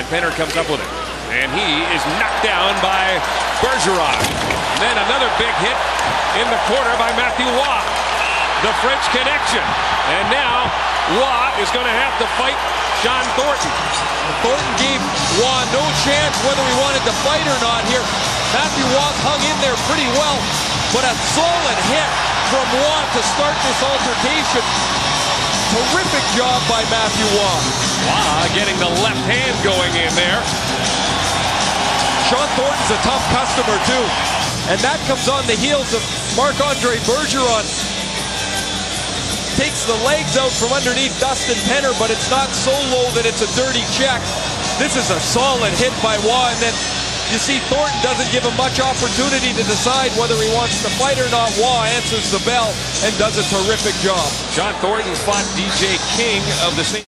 and Penner comes up with it. And he is knocked down by Bergeron. Then another big hit in the corner by Matthew Whopped. The French connection. And now Whopped is going to have to fight John Thornton. Thornton gave Waugh no chance whether he wanted to fight or not here. Matthew Whopped hung in there pretty well, but a solid hit from Waugh to start this altercation. Terrific job by Matthew Waugh. Waugh getting the left hand going in there. Sean Thornton's a tough customer too. And that comes on the heels of Marc-Andre Bergeron. Takes the legs out from underneath Dustin Penner, but it's not so low that it's a dirty check. This is a solid hit by Waugh, and then you see Thornton doesn't give him much opportunity to decide whether he wants to fight or not. Waugh answers the bell and does a terrific job. John Thornton fought DJ King of the same